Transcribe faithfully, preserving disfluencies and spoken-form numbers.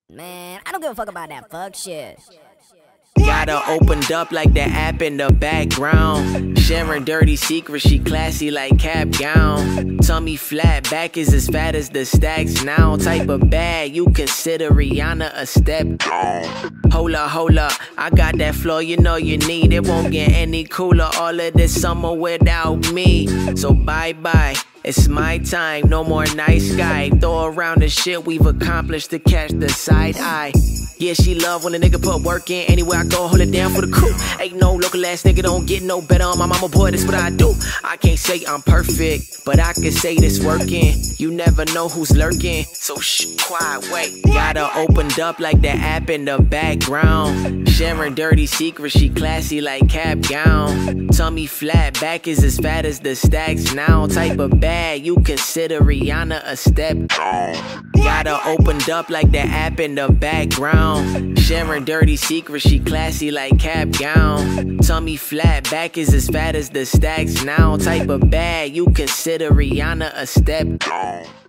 Man, I don't give a fuck about that fuck shit. Got her opened up like the app in the background. Sharing dirty secrets, she classy like cap gown. Tummy flat, back is as fat as the stacks now. Type of bad, you consider Rihanna a step down. Hold up, hold up, I got that flow you know you need. It won't get any cooler all of this summer without me. So bye bye, it's my time, no more nice guy. Throw around the shit we've accomplished to catch the side eye. Yeah, she love when a nigga put work in. Anywhere I go, hold it down for the crew. Ain't no local ass nigga, don't get no better on my mama, boy, that's what I do. I can't say I'm perfect, but I can say this working. You never know who's lurking, so shh, quiet, wait. Got her opened up like the app in the background. Sharing dirty secrets, she classy like cap gown. Tummy flat, back is as fat as the stacks now. Type of bad, you consider Rihanna a step down. Got her opened up like the app in the background. Sharing dirty secrets, she classy like cap gown. Tummy flat, back is as fat as the stacks now. Type of bad, you consider Rihanna a step down.